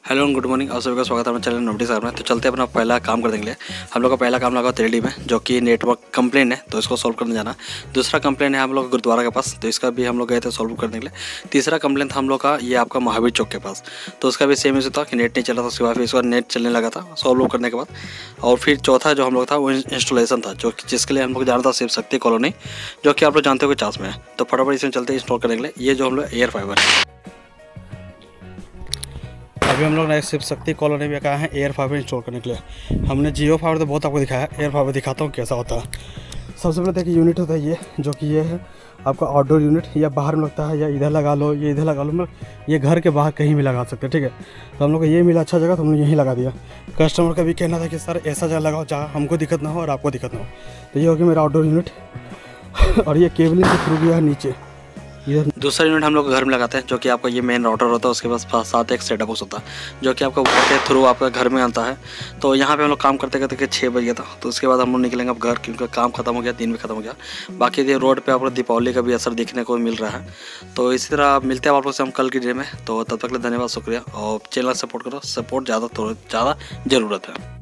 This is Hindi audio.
हेलो गुड मॉर्निंग, आप सभी का स्वागत है हमारे चैनल नोटिस में। तो चलते हैं अपना पहला काम करने के लिए। हम लोग का पहला काम लगा 3D में, जो कि नेटवर्क कंप्लेन है, तो इसको सॉल्व करने जाना। दूसरा कंप्लेन है हम लोग गुरुद्वारा के पास, तो इसका भी हम लोग गए थे सॉल्व करने के लिए। तीसरा कंप्लेन था हम लोग का ये आपका महावीर चौक के पास, तो उसका भी सेम इशू था कि नेट नहीं चला था। उसके बाद फिर इस बार नेट चलने लगा था सॉल्व करने के बाद। और फिर चौथा जो हम लोग था वो इंस्टॉलेशन था, जो जिसके लिए हम लोग जाना था शिव शक्ति कॉलोनी, जो कि आप लोग जानते हो कि 50 में है। तो फटाफट इसमें चलते हैं इंस्टॉल करने के लिए। ये जो हम लोग एयर फाइबर है, अभी हम लोग ने शिव शक्ति कॉलोनी में कहा है एयर फाइबर इंस्टॉल करने के लिए। हमने जियो फाइबर तो बहुत आपको दिखाया है, एयर फाइबर दिखाता हूँ कैसा होता है। सबसे पहले देखिए यूनिट होता है ये, जो कि ये है आपका आउटडोर यूनिट, या बाहर में लगता है, या इधर लगा लो, ये इधर लगा लो, मतलब ये घर के बाहर कहीं भी लगा सकते हैं, ठीक है। तो हम लोग को ये मिला अच्छा जगह, तो हमने यहीं लगा दिया। कस्टमर का भी कहना था कि सर ऐसा जगह लगाओ जहाँ हमको दिक्कत ना हो और आपको दिक्कत ना हो। तो ये हो गया मेरा आउटडोर यूनिट। और ये केबलिंग के थ्रू गया नीचे। दूसरा यूनिट हम लोग घर में लगाते हैं, जो कि आपका ये मेन राउटर होता है, उसके पास साथ एक सेटअप बॉक्स होता है, जो कि आपका वाई के थ्रू आपका घर में आता है। तो यहाँ पे हम लोग काम करते करते 6 बज गया था। तो उसके बाद हम लोग निकलेंगे अब घर, क्योंकि काम खत्म हो गया, दिन भी खत्म हो गया। बाकी ये रोड पे आपको दीपावली का भी असर देखने को मिल रहा है। तो इसी तरह मिलते हैं आप लोग से हम कल की डे में। तो तब तक के लिए धन्यवाद, शुक्रिया। और चैनल सपोर्ट करो, सपोर्ट ज़्यादा ज़रूरत है।